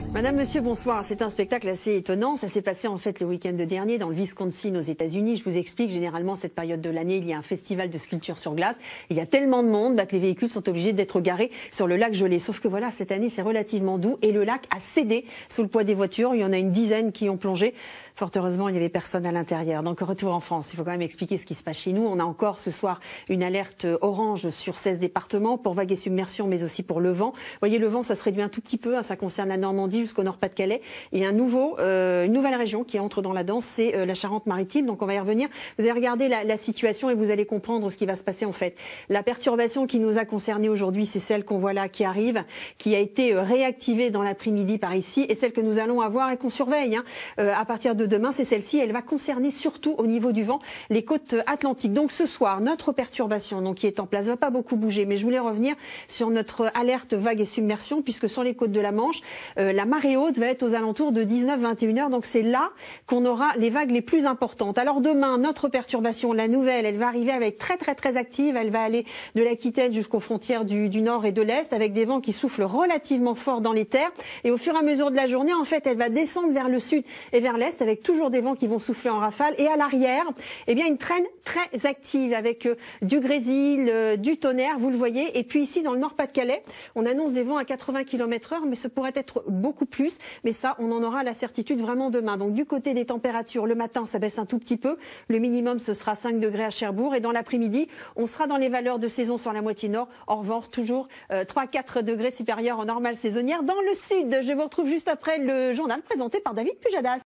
Madame, monsieur, bonsoir. C'est un spectacle assez étonnant. Ça s'est passé en fait le week-end dernier dans le Wisconsin aux États-Unis. Je vous explique, généralement, cette période de l'année, il y a un festival de sculpture sur glace. Il y a tellement de monde que les véhicules sont obligés d'être garés sur le lac gelé. Sauf que voilà, cette année, c'est relativement doux et le lac a cédé sous le poids des voitures. Il y en a une dizaine qui ont plongé. Fort heureusement, il n'y avait personne à l'intérieur. Donc, retour en France. Il faut quand même expliquer ce qui se passe chez nous. On a encore ce soir une alerte orange sur 16 départements pour vagues et submersion, mais aussi pour le vent. Vous voyez, le vent, ça se réduit un tout petit peu. Ça concerne la Normandie jusqu'au Nord-Pas-de-Calais. Et une nouvelle région qui entre dans la danse, c'est la Charente-Maritime. Donc, on va y revenir. Vous allez regarder la situation et vous allez comprendre ce qui va se passer en fait. La perturbation qui nous a concernés aujourd'hui, c'est celle qu'on voit là qui arrive, qui a été réactivée dans l'après-midi par ici, et celle que nous allons avoir et qu'on surveille à partir de demain, c'est celle-ci. Elle va concerner surtout au niveau du vent les côtes atlantiques. Donc ce soir, notre perturbation qui est en place va pas beaucoup bouger, mais je voulais revenir sur notre alerte vague et submersion, puisque sur les côtes de la Manche, la marée haute va être aux alentours de 19-21 heures. Donc c'est là qu'on aura les vagues les plus importantes. Alors demain, notre perturbation, la nouvelle, elle va arriver avec très active. Elle va aller de l'Aquitaine jusqu'aux frontières du nord et de l'est, avec des vents qui soufflent relativement fort dans les terres. Et au fur et à mesure de la journée, en fait, elle va descendre vers le sud et vers l'est, avec toujours des vents qui vont souffler en rafale. Et à l'arrière, eh bien, une traîne très active avec du grésil, du tonnerre, vous le voyez. Et puis ici, dans le Nord-Pas-de-Calais, on annonce des vents à 80 km/h, mais ce pourrait être beaucoup plus. Mais ça, on en aura la certitude vraiment demain. Donc du côté des températures, le matin, ça baisse un tout petit peu. Le minimum, ce sera 5 degrés à Cherbourg. Et dans l'après-midi, on sera dans les valeurs de saison sur la moitié nord. En revanche, toujours 3-4 degrés supérieurs en normale saisonnière. Dans le sud, je vous retrouve juste après le journal présenté par David Pujadas.